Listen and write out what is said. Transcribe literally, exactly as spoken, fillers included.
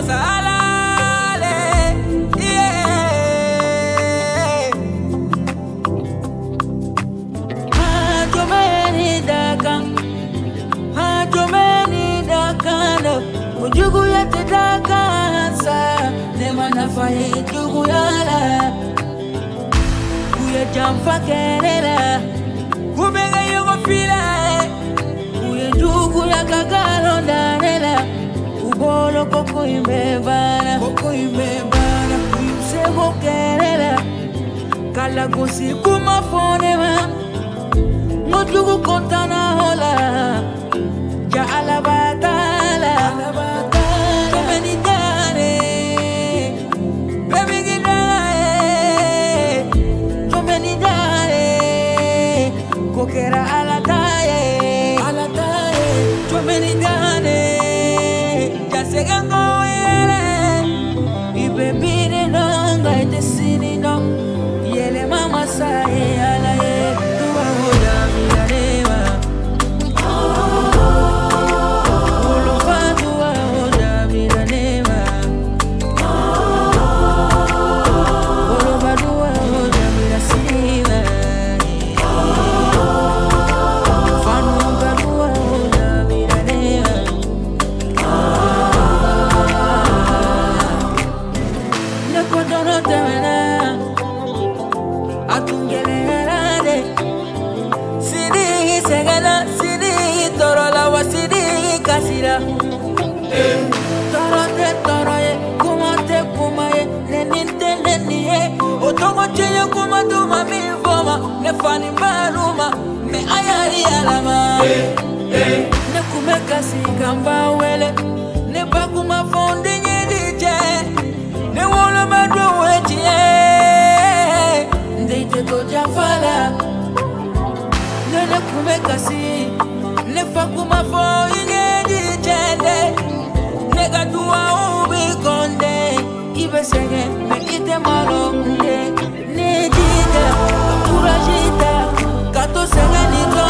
masalale, yeah. Hajomeni dakan, hajomeni dakano, ujugu yate dakansa, nema nafaye jugu yala, kuya jamfa kerela, kubega yugo fila, kuya jugu yakagalo danela. Bolo koko imbebana, koko imbebana, kuyusego kerela, kala gosi kuma fonema, mojugu kontana hola, ja alabatala, alabatala, jomeni dane, baby gidane, jomeni dane, kokera alataye, alataye, jomeni dane. Segango yele, ibe bine nonga ite sini no, yele mama sae ala ye, tuwa hoda milanema. Olo fa tuwa hoda milanema. Olo ba tuwa hoda milasima. Fanu ba tuwa hoda milanema. Kodono temena, atungelelade. Sidi segala, sidi torola wa sidi kasira. Toro te toroye, kuma te kumaye, neninte neniye. Otongo chenye kuma tuma mi foma, ne fani maruma, me ayari alama. Ne kume kasi kamba wele, ne bakuma fondi nyedije. Ne wolo madro wetie, ndeite koja fala. Ne ne kume kasi, ne fakuma fo inye di chende. Ne gadua ubi konde, ibe sege me ite malo nde. Ne jita, katura jita, kato sege nito.